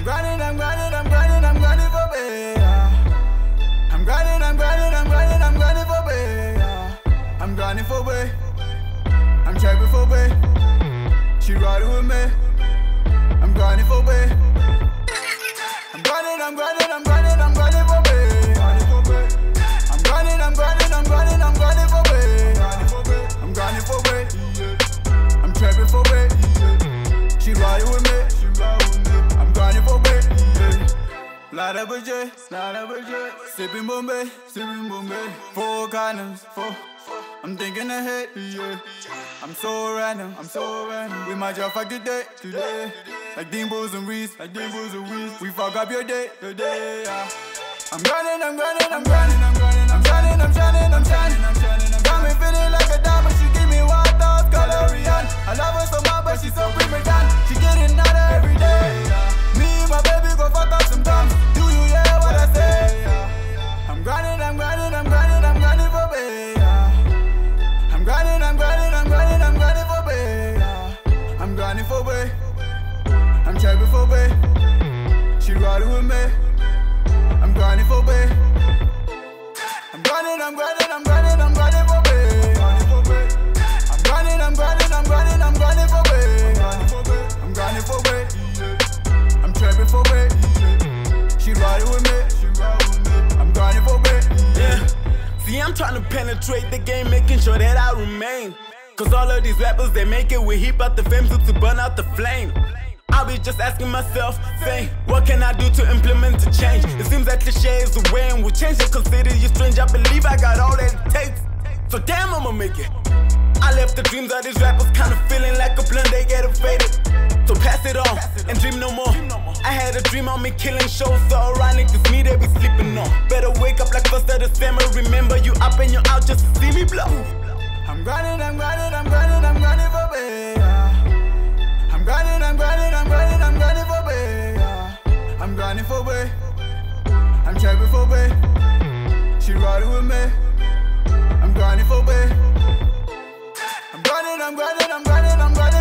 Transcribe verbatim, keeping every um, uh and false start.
grinding, I'm grinding, I'm grinding, I'm grinding for bae. I'm grinding, I'm grinding, I'm grinding, I'm grinding for bae. I'm grinding for bae. I'm trapping for bae. She riding with me. I'm grinding for bae. I'm grinding, I'm grinding, I'm grinding, I'm grinding for bae. I'm grinding, I'm grinding, I'm grinding, I'm grinding for bae. I'm grinding for bae. I'm trapping for bae. She riding with me. I'm grinding for bae. Light up a J, light up a J. Sipping Bombay, sipping Bombay. Four condoms, four. I'm thinking ahead, yeah. I'm so random, I'm so random. We might just fuck today, today. Like Dimbos and Reese, like Dimbos and Reese. We fuck up your day, your day, yeah. I'm grinding, I'm grinding, I'm grinding, I'm grinding, I'm shining, I'm shining, I'm shining, I'm shining. I'm got me feeling like a diamond. She give me wild thoughts, color Rihanna. I love her so much, but she's so prima donna. She getting out of every day. Me and my baby go fuck up some times. Do you hear what I say? I'm grinding, I'm grinding, I'm grinding, I'm grinding for bae. I'm grinding, I'm grinding, I'm grinding, I'm grinding for bae. I'm grinding for bae. I'm trapping for bae. She riding with me. I'm grinding for bae. I'm grinding, I'm grinding, I'm grinding, I'm grinding for bae. I'm grinding, I'm grinding, I'm grinding, I'm grinding for bae. I'm grinding for bae. I'm trapping for bae. She riding with me. I'm grinding for bae. Yeah. See, I'm trying to penetrate the game, making sure that I remain. Cause all of these rappers, they make it with heap out the fame to burn out the flame. I'll be just asking myself, say, what can I do to implement the change? It seems that cliche is the way and will change it. Consider you strange, I believe I got all that it takes. So damn, I'ma make it. I left the dreams of these rappers kind of feeling like a blunt, they get faded. So pass it on and dream no more. I had a dream on me killing shows, so ironic it's me they be sleeping on. Better wake up like first of December. Remember you up and you out just to see me blow. I'm grinding, I'm grinding, I'm grinding, I'm grinding for bae. I'm grinding, I'm grinding, I'm grinding, I'm grinding for bae. I'm grinding for bae. I'm trapping for bae. She riding with me. I'm grinding for bae. I'm grinding, I'm grinding, I'm grinding, I'm grinding.